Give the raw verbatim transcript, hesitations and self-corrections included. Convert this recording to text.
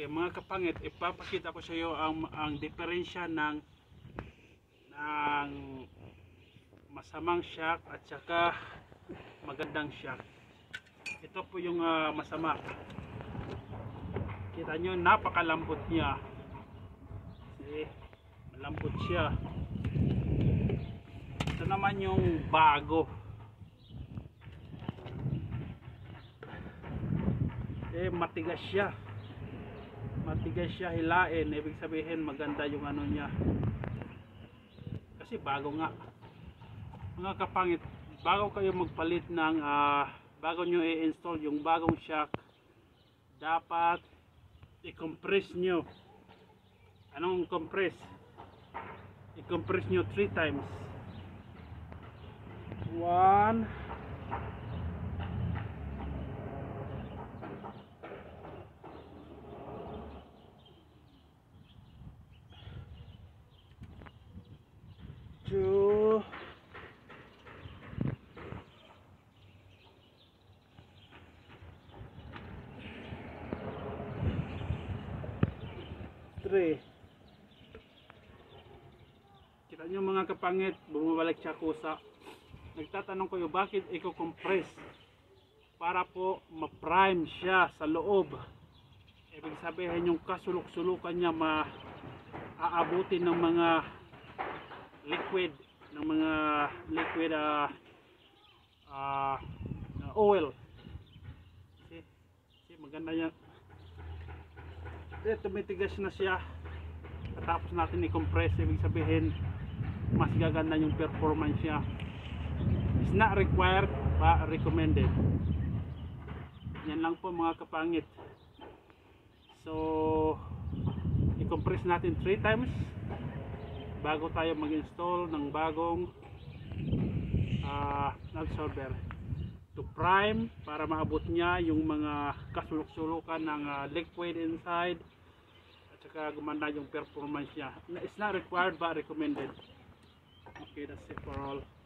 Okay, mga kapangit, ipapakita ko sa iyo ang ang diferensya ng ng masamang shock at saka magandang shock. Ito po yung uh, masama. Kita nyo, napakalambot niya. See, malambot siya. Ito naman yung bago. Eh, matigas siya. Matigas siya hilain, ibig sabihin maganda yung ano niya kasi bago nga. Mga kapangit, bago kayo magpalit ng uh, bago nyo i-install yung bagong shock, dapat i-compress nyo. Anong compress? I-compress nyo three times. One, two, three. Kita nyo mga kapangit, bumabalik siya kusa. Nagtatanong ko yung bakit i-compress? Para po ma-prime siya sa loob. Ibig sabihin yung kasulok-sulukan niya maaabutin ng mga liquid, ng mga liquid uh, uh, oil. See, see maganda yan. Ito, tumitigas na siya. Tapos natin i-compress, ibig sabihin mas gaganda yung performance niya. It's not required but recommended. Yan lang po mga kapangit. So i-compress natin three times bago tayo mag-install ng bagong uh, absorber to prime, para maabot niya yung mga kasulok-sulukan ng uh, liquid inside at saka gumanda yung performance niya. It's not required but recommended. Okay, that's it for all.